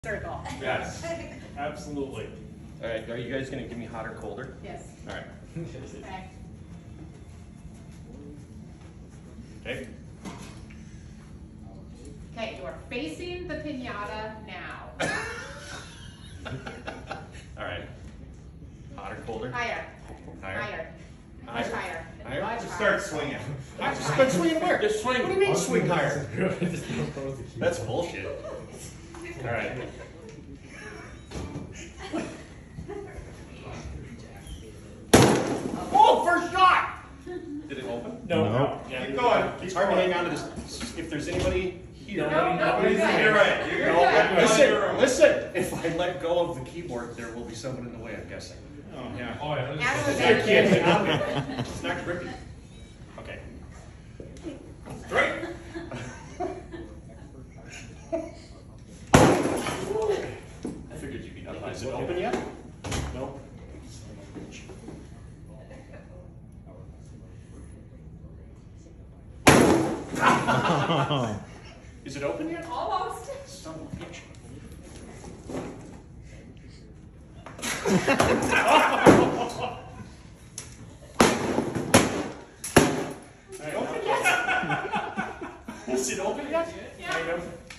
circle. Yes, absolutely. All right, are you guys going to give me hot or colder? Yes. All right. Okay. Okay. Okay, you are facing the piñata now. All right. Hot or colder? Higher. Higher. Higher. Much higher. Higher? Much Just higher. start swinging. Much Just higher. start swinging where? Just swing. What do you mean swing higher? That's bullshit. All right. Oh, first shot! Did it open? No. Yeah. Keep going. It's hard to hang on to this. If there's anybody here. No, Nobody's you're good. You're right. You're You're good. Listen. If I let go of the keyboard, there will be someone in the way, I'm guessing. Oh, yeah. Out of the I bed. can't hang on to it. It's not grippy. Okay. Straight. I figured you'd be up. Is it open yet? Nope. Is it open yet? Almost. Son of a bitch. Is it open yet? Yeah.